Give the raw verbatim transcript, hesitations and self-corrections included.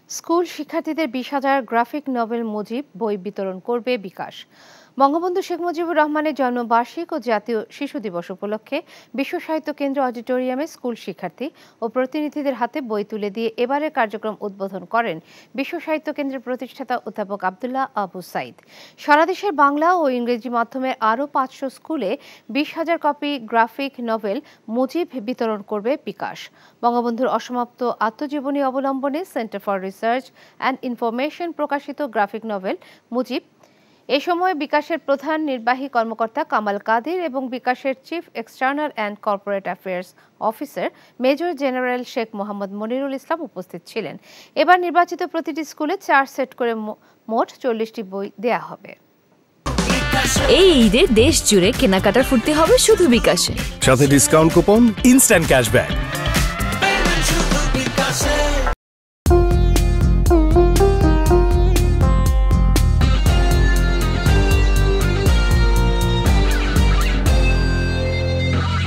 School শিক্ষার্থীদের বিশ হাজার গ্রাফিক নভেল মুজিব বই বিতরণ করবে বিকাশ। বঙ্গবন্ধু শেখ মুজিবুর রহমানের জন্মবার্ষিক ও জাতীয় শিশু দিবস উপলক্ষে বিশ্ব সাহিত্য কেন্দ্র অডিটোরিয়ামে স্কুল শিক্ষার্থী ও প্রতিনিধিদের হাতে বই তুলে দিয়ে এবারের কার্যক্রম উদ্বোধন করেন বিশ্ব সাহিত্য কেন্দ্রের প্রতিষ্ঠাতা অধ্যাপক আব্দুল্লাহ আবু সাইদ। সারা দেশের বাংলা ও ইংরেজি মাধ্যমের আরও পাঁচশো স্কুলে বিশ হাজার কপি গ্রাফিক নভেল মুজিব বিতরণ করবে বিকাশ। বঙ্গবন্ধুর অসমাপ্ত আত্মজীবনী অবলম্বনে centre for research and information প্রকাশিত গ্রাফিক নভেল মুজিব। এ সময় বিকাশের প্রধান নির্বাহী কর্মকর্তা কামাল কাদের এবং বিকাশের chief external and corporate affairs officer major general Sheikh Mohammad Monirul Islam উপস্থিত ছিলেন। এবার নির্বাচিত প্রতিটি স্কুলে চার সেট করে মোট চল্লিশটি বই দেয়া হবে। এই ঈদে দেশ জুড়ে কেনাকাটার ফুর্তি হবে শুধু বিকাশে, সাথে ডিসকাউন্ট কুপন, ইনস্ট্যান্ট ক্যাশব্যাক।